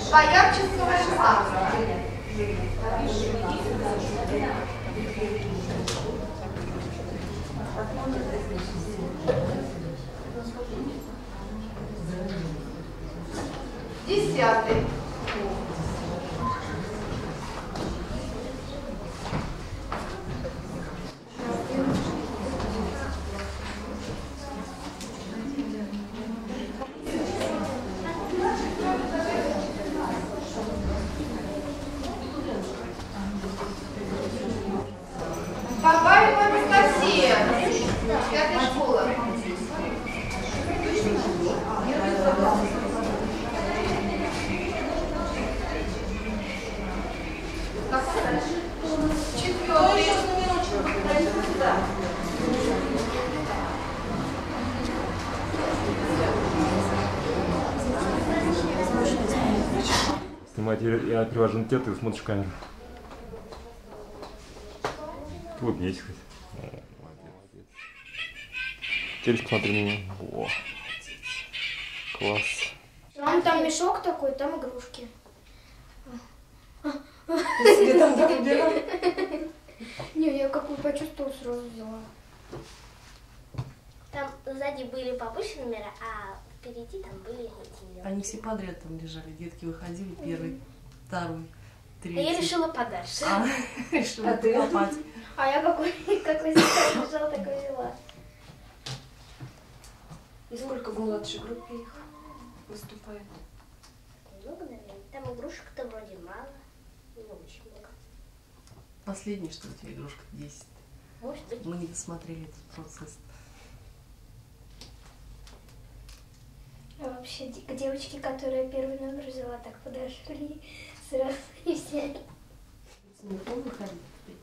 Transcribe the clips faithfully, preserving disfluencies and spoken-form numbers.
Боярченского шестнадцать. Десятый. Бабаева Анастасия, пятая школа. Четвертый. Снимайте, я привожу на тебя, ты смотришь в камеру. Улыбнись хоть. Молодец. Теперь посмотри на меня. Во. Класс. Мам, там мешок такой, там игрушки. Ты себе там так убирал? Не, я какую почувствовала, сразу взяла. Там сзади были папуши номера, а впереди там были эти. Они все подряд там лежали. Детки выходили первый, второй, А третий. я решила подальше. А, решила А ты? попать. А я какой, какой сейчас лежал, такой взяла. И сколько в младшей группе их выступает? Много, наверное. Там игрушек-то вроде мало. Не очень много. Последний, что у тебя игрушка десять. Может быть. Мы не досмотрели этот процесс. А вообще, де- девочки, которые первый номер взяла, так подошли сразу и все. Телефон выходит.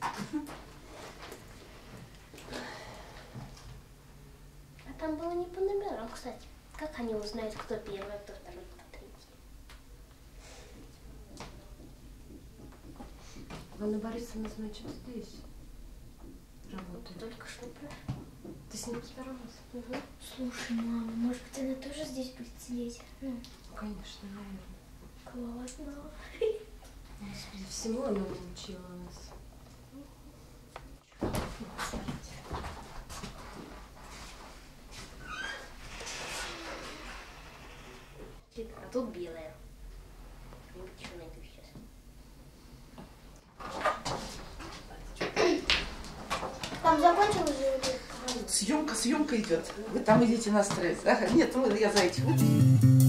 А там было не по номерам, кстати. Как они узнают, кто первый, кто второй, кто третий? Анна Борисовна, значит, здесь работает. Только что прошла. Ты с ним поздоровалась? Угу. Слушай, мама, может быть, она тоже здесь будет сидеть? Ну, Конечно, наверное. классно. Господи, всему она научила нас. А тут белая. Ну, что найду сейчас? Там закончилась же эта? Съемка, съемка идет. Вы там идите на стресс. Ага, нет, ну, я за этим.